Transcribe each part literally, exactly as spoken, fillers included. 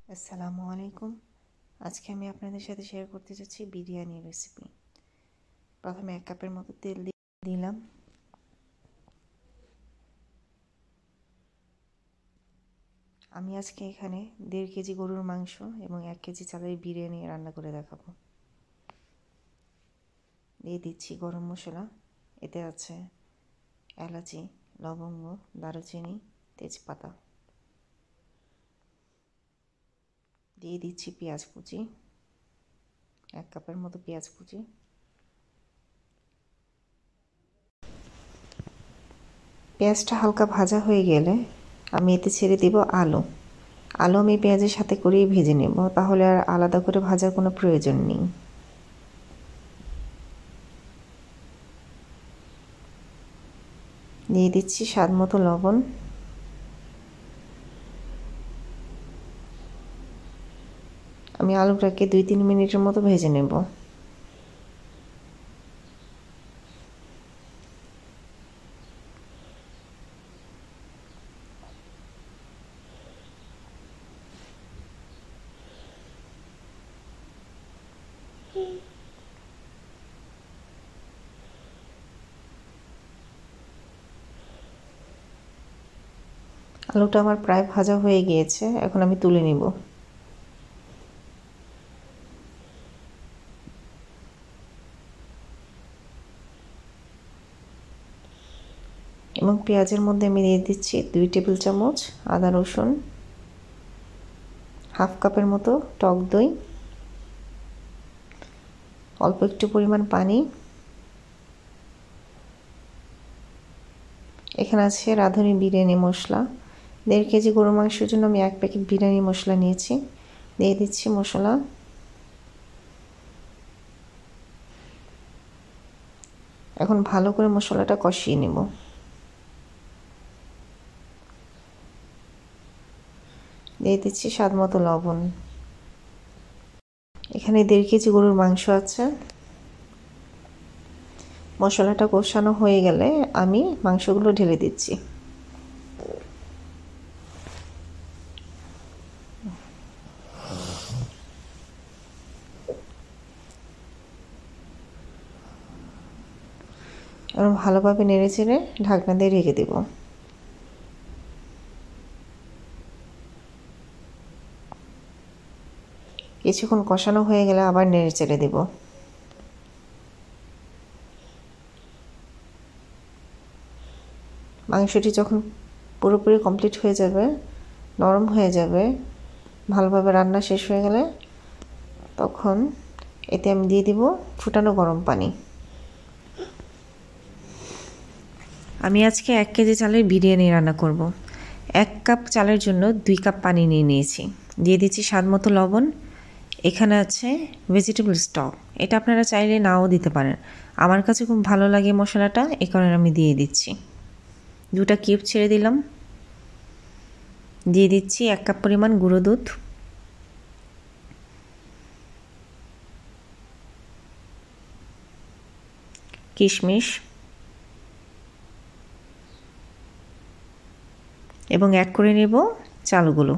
আসসালামু আলাইকুম। আজকে আমি আপনাদের সাথে শেয়ার করতে যাচ্ছি বিরিয়ানি রেসিপি। প্রথমে এক কাপের মতো তেল দিলাম। আমি আজকে এখানে দেড় কেজি গরুর মাংস এবং এক কেজি চালের বিরিয়ানি রান্না করে দেখাবো। দিয়ে দিচ্ছি গরম মশলা। এতে আছে এলাচি, লবঙ্গ, দারুচিনি, তেজপাতা। দিয়ে দিচ্ছি পেঁয়াজ কুচি, এক কাপের মতো পেঁয়াজ কুচি। পেঁয়াজটা হালকা ভাজা হয়ে গেলে আমি এতে ছেড়ে দেব আলু। আলু আমি পেঁয়াজের সাথে করেই ভেজে নেব, তাহলে আর আলাদা করে ভাজার কোনো প্রয়োজন নেই। দিয়ে দিচ্ছি স্বাদ মতো লবণ। আমি আলুটাকে দুই তিন মিনিটের মতো ভেজে নেব। আলুটা আমার প্রায় ভাজা হয়ে গিয়েছে, এখন আমি তুলে নিব। এবং পেঁয়াজের মধ্যে আমি দিয়ে দিচ্ছি দুই টেবিল চামচ আদা রসুন, হাফ কাপের মতো টক দই, অল্প একটু পরিমাণ পানি। এখানে আছে রাঁধুনি বিরিয়ানি মশলা। দেড় কেজি গরু মাংসের জন্য আমি এক প্যাকেট বিরিয়ানি মশলা নিয়েছি। দিয়ে দিচ্ছি মশলা। এখন ভালো করে মশলাটা কষিয়ে নেব। দিয়ে দিচ্ছি স্বাদ মতো লবণ। এখানে দেড় কেজি গরুর মাংস আছে। মশলাটা কষানো হয়ে গেলে আমি মাংসগুলো ঢেলে দিচ্ছি। এবং ভালোভাবে নেড়ে চেড়ে ঢাকনা দিয়ে রেখে দেব। কিছুক্ষণ কষানো হয়ে গেলে আবার নেড়ে চেড়ে দেব। মাংসটি যখন পুরোপুরি কমপ্লিট হয়ে যাবে, নরম হয়ে যাবে, ভালোভাবে রান্না শেষ হয়ে গেলে তখন এতে আমি দিয়ে দিব ফুটানো গরম পানি। আমি আজকে এক কেজি চালের বিরিয়ানি রান্না করব। এক কাপ চালের জন্য দুই কাপ পানি নিয়ে নিয়েছি। দিয়ে দিচ্ছি স্বাদ মতো লবণ। এখানে আছে ভেজিটেবল স্টক, এটা আপনারা চাইলে নাও দিতে পারেন। আমার কাছে খুব ভালো লাগে মশলাটা, এই কারণে আমি দিয়ে দিচ্ছি। দুটা কিউব ছেড়ে দিলাম। দিয়ে দিচ্ছি এক কাপ পরিমাণ গুঁড়ো দুধ। কিশমিশ এবং অ্যাড করে নেব চালগুলো।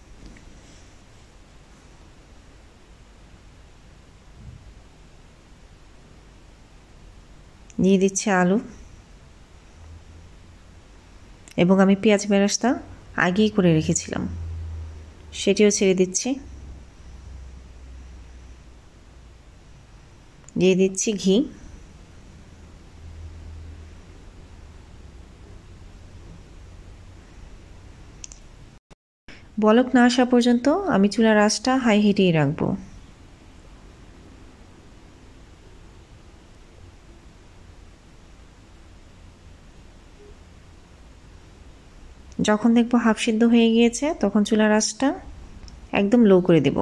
দিয়ে দিচ্ছি আলু এবং আমি পেঁয়াজ বেরেস্তা আগেই করে রেখেছিলাম, সেটিও ছেড়ে দিচ্ছি। দিয়ে দিচ্ছি ঘি। বলক না আসা পর্যন্ত আমি চুলার আঁচটা হাই হিটেই রাখবো। যখন দেখবো হাফ সিদ্ধ হয়ে গিয়েছে তখন চুলার আঁচটা একদম লো করে দেব।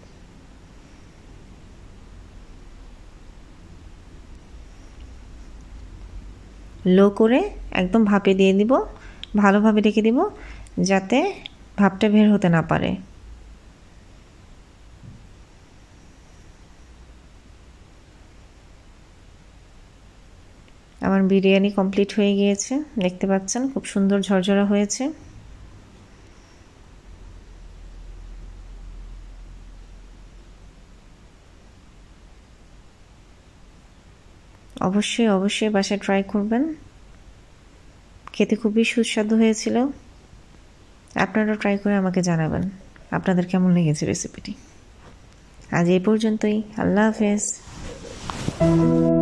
লো করে একদম ভাপে দিয়ে দিব, ভালোভাবে রেখে দিব যাতে ভাপটা বের হতে না পারে। আমার বিরিয়ানি কমপ্লিট হয়ে গিয়েছে, দেখতে পাচ্ছেন খুব সুন্দর ঝরঝরা হয়েছে। অবশ্যই অবশ্যই বাসায় ট্রাই করবেন, খেতে খুবই সুস্বাদু হয়েছিল। আপনারাও ট্রাই করে আমাকে জানাবেন আপনাদের কেমন লেগেছে রেসিপিটি। আজ এই পর্যন্তই, আল্লাহ হাফেজ।